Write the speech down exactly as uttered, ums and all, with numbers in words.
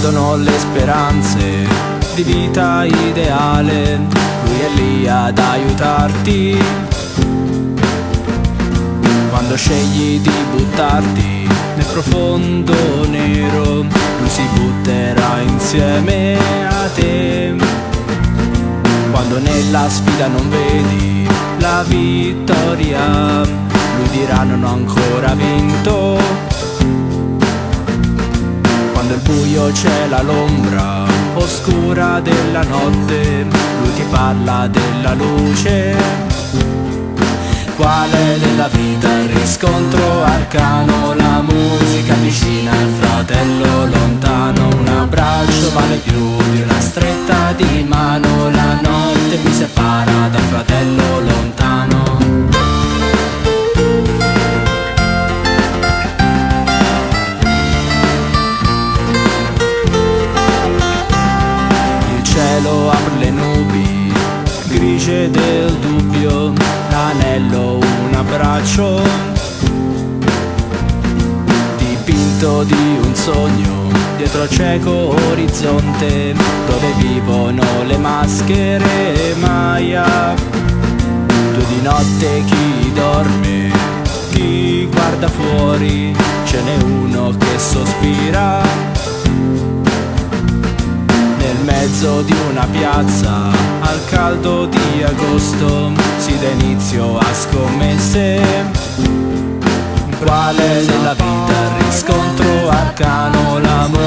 sono le speranze di vita ideale, lui è lì ad aiutarti. Quando scegli di buttarti nel profondo nero, lui si butterà insieme a te. Quando nella sfida non vedi la vittoria, lui dirà non ho ancora vinto. Quando il buio cela l'ombra oscura della notte, lui ti parla della luce. Qual è della vita il riscontro arcano? La musica vicina, il fratello lontano. Un abbraccio vale più di una stretta di mano. La notte mi separa dal fratello lontano. Il cielo apre le nubi grigie del dubbio, l'anello un abbraccio dipinto di un sogno dietro cieco orizzonte, dove vivono le maschere Maya. Tu di notte chi dorme, chi guarda fuori, ce n'è uno che sospira. Nel mezzo di una piazza, al caldo di agosto, si dà inizio a scommesse. Qual è della vita il riscontro arcano? La